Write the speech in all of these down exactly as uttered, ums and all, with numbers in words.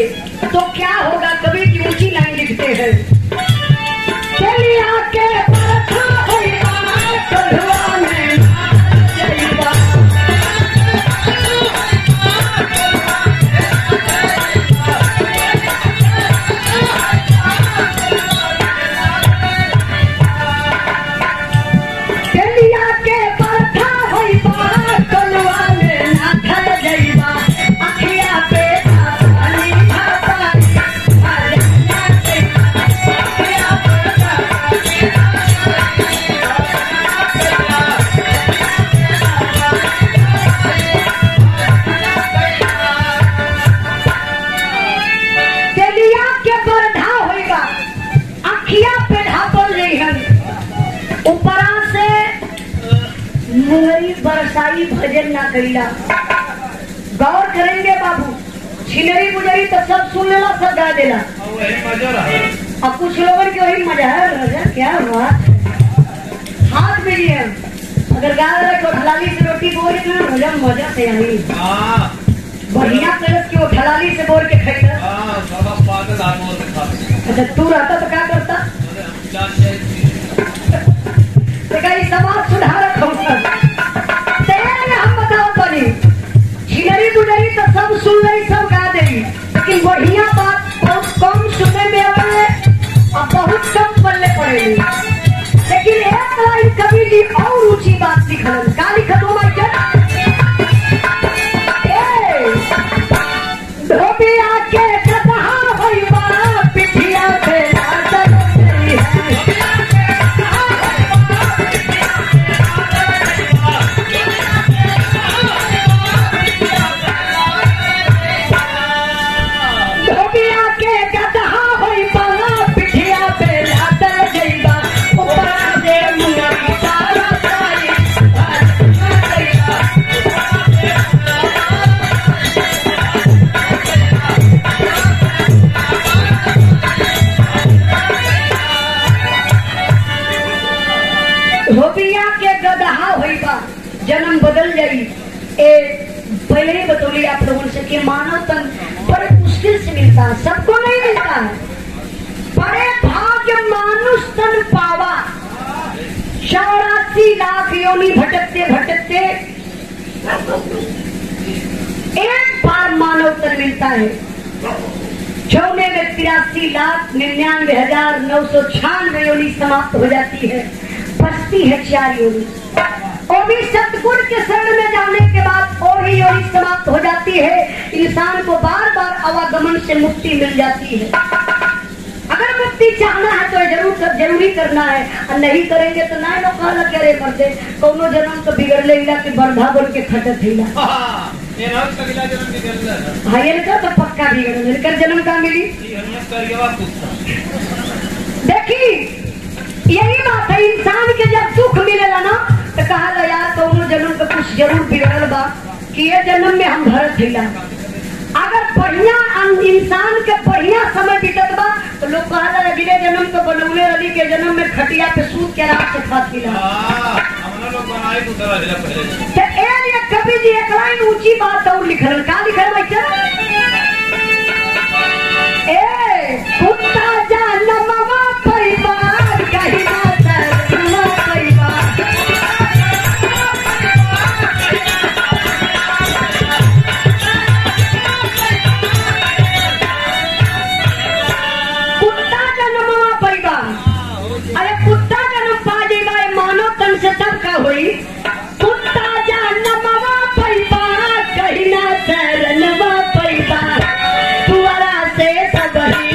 करेंगे तो क्या होगा। कवि की ऊंची लाइन लिखते हैं, चलिया के बरखा होई बाहर कढ़वा में जाइबा। चलिया के बरखा होई बाहर कढ़वा में ना खल जाइबा। अखिया पे पानी भापाई भाजना अखिया चलिया के बरधा होइबा। अखिया पे ढापल रही ऊपरा से मुंगरी बरसाई भजन ना करीला। गौर करेंगे बाबू, छिनरी गुजरी तो सब सुन लेला, सब गा देला। अब कुछ लोगों के वही मजा है, क्या बात हाथ में लिए अगर गा रहे तो ठलाली से रोटी बोल के मजा मजा से आई बढ़िया तरह की वो ठलाली से बोल के खाई। अच्छा तू रहता तो क्या करता? समाज सुधारक हम बताओ बनी छिनरी गुजरी तो सब सुन रही, सब गा देगी, लेकिन बढ़िया बात बहुत कम सुनने में आवे और बहुत कम पल्ले पड़ेगी। लेकिन एक लाइन कवि जी और ऊंची बात लिखल, का लिखल हो माइक धोबिया के कहा होइबा पिठिया पे लादल है। धोबिया के गदहा होइबा जन्म बदल जाई। ए पहले ही बतौली आप लोगों से कि मानव तन बड़े मुश्किल से मिलता है, सबको नहीं मिलता है। बड़े भाग्य मानुष तन पावा। चौरासी लाख योनि भटकते भटकते एक बार मानव तन मिलता है। चौने में तिरासी लाख निन्यानवे हजार नौ सौ छियानवे योनि समाप्त हो जाती है, बचती है चार योनि। और भी सतगुण के शरण में जाने के बाद और ही योनि समाप्त हो जाती है। इंसान को बार बार आवागमन से मुक्ति मिल जाती है। अगर मुक्ति चाहना है तो जरूर कर, जरूरी करना है, और नहीं करेंगे तो ना लोग कहला क्या रे करते कौनो जन्म तो बिगड़ लेला कि बंधा बोल के खटत हिला। हाँ ये तो पक्का बिगड़ कर जन्म का मिली। देखी यही बात है, इंसान के जब सुख मिलेला ना तो कहा यार कौनो जन्म तो कुछ जरूर बिगड़ल बा कि ये जन्म में हम भरत हिला। अगर बढ़िया इंसान के बढ़िया समय बीतत बा तो लोग कहा अगले जन्म तो बनौले अली के जन्म में खटिया पे सूत के रात से खात हिला। कवि जी एक लाइन ऊंची बात और लिखल, का लिखल बच्चा? ए कुत्ता जानमवा परिवार कहीं ना सरना परिवार। कुत्ता जानमवा परिवार, अरे कुत्ता जन्म पा जाए मानव तन से तब का हुई। कुत्ता जानमवा परिवार कहीं ना सरनवा परिवार। तुअरा से सबरी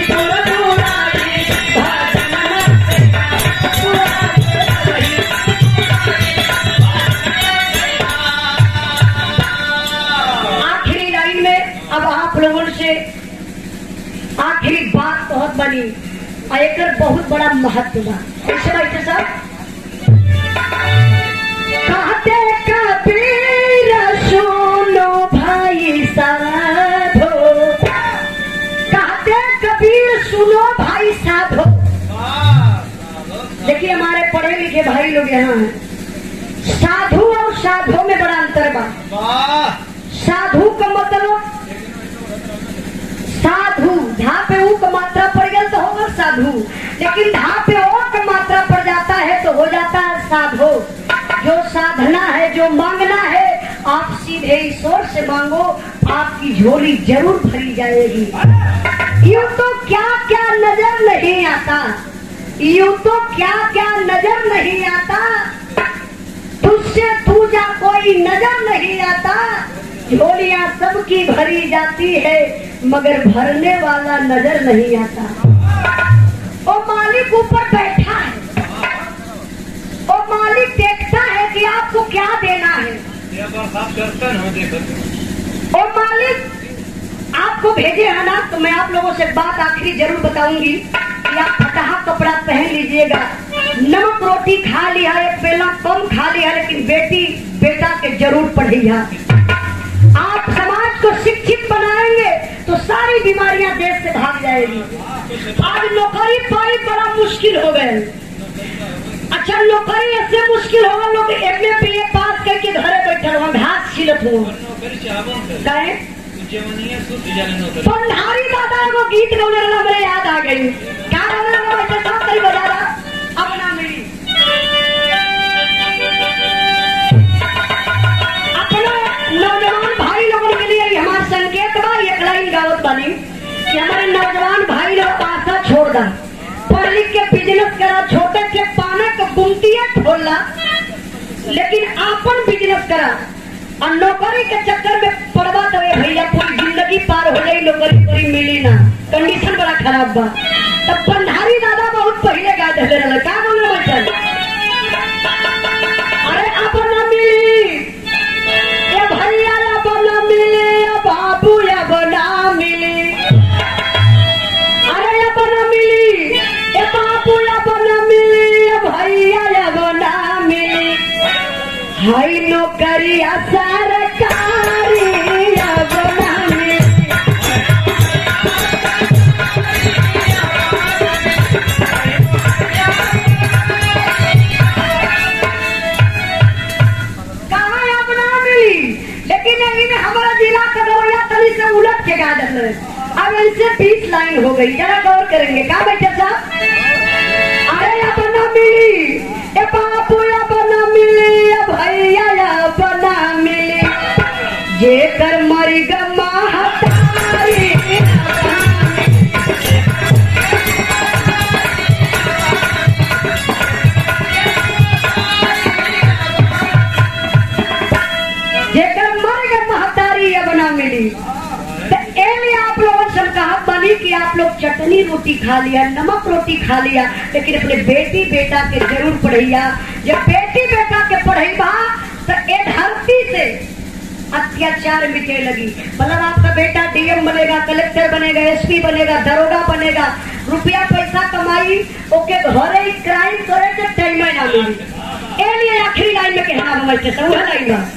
आखिरी लाइन में अब आप लोगों से आखिरी बात बहुत बनी और एक बहुत बड़ा महत्व बा। ऐसे बैठे सब कहते कबीर सुनो भाई साधो, कहते कबीर सुनो भाई साधो। देखिए हमारे पढ़े लिखे भाई लोग यहाँ हैं, साधु और साधो में बड़ा अंतर बा। साधु का मतलब साधु साधु, लेकिन धा पे और मात्रा पड़ जाता है तो हो जाता है साधु। जो साधना है, जो मांगना है, आप सीधे ईश्वर से मांगो, आपकी झोली जरूर भरी जाएगी। यूं तो क्या क्या नजर नहीं आता, यूं तो क्या क्या नजर नहीं आता, तुझसे तुझा कोई नजर नहीं आता। झोलियां सबकी भरी जाती है मगर भरने वाला नजर नहीं आता। और मालिक ऊपर बैठा है और मालिक देखता है कि आपको क्या देना है। और मालिक आपको भेजे है ना, तो मैं आप लोगों से बात आखिरी जरूर बताऊंगी कि आप फटाहा कपड़ा पहन लीजिएगा। नमक रोटी खा लिया, एक बेला कम खा लिया, लेकिन बेटी बेटा के जरूर पढ़िया। आप समाज को शिक्षित बनाएंगे तो सारी बीमारियां देश से भाग जाएगी। आज नौकरी पाई बड़ा मुश्किल हो गए। अच्छा, नौकरी ऐसे मुश्किल होगा, लोग एम ए बी ए पास करके घरे बैठे रहो, घास छिलत हो। पंधारी दादा को गीत गौने वाला मेरे याद आ गई। क्या गौने वाला बैठे साथ कहीं बजा रहा अपना मिली अपने नौजवान भाई लोगों के लिए हमारा संकेत बा, एक लाइन गावत बनी कि हमारे नौजवान भाई लोग आशा छोड़ दा, पढ़ लिख के बिजनेस करा, छोटे से पाने को गुमटिया खोलना, लेकिन आपन बिजनेस करा। और नौकरी के चक्कर में पड़वा तो भैया पूरी जिंदगी पार हो गई, नौकरी कोई मिली ना, कंडीशन बड़ा खराब बा। तब पंधारी दादा बहुत पहले गा दे रहे, क्या बोल रहे बच्चा? अरे अब न मिली ये भैया, अब न मिली बाबू, अब न मिली, अरे अब न मिली ये बाबू, अब न मिली भैया, अब न मिली। हाई नौकरी सरकारी अब न मिली। कहाँ अब न मिली, लेकिन इन्हें हमारा जिला कदवैया तली से उलट के गा दे रहे। अब इनसे बीस लाइन हो गई, जरा गौर करेंगे। क्या बैठे साहब? अरे अब न मिली ए बापू, अब न मिली भैया, अब न मिली, जेकर मरी गमा हतारी। जेकर मर गए महतारी अब न मिली। आप लोगों से कहा बनी कि आप लोग चटनी रोटी खा लिया, नमक रोटी खा लिया, लेकिन अपने बेटी बेटा के जरूर पढ़ैया। जब बेटी बेटा के पढ़ेगा तो ए धरती से अत्याचार मिटे लगी। मतलब आपका बेटा डीएम बनेगा, कलेक्टर बनेगा, एसपी बनेगा, दरोगा बनेगा, रुपया पैसा कमाई, ओके घरे क्राइम करे तो टाइम ना मिली। ए लिए आखिरी लाइन में कहना हम लाइन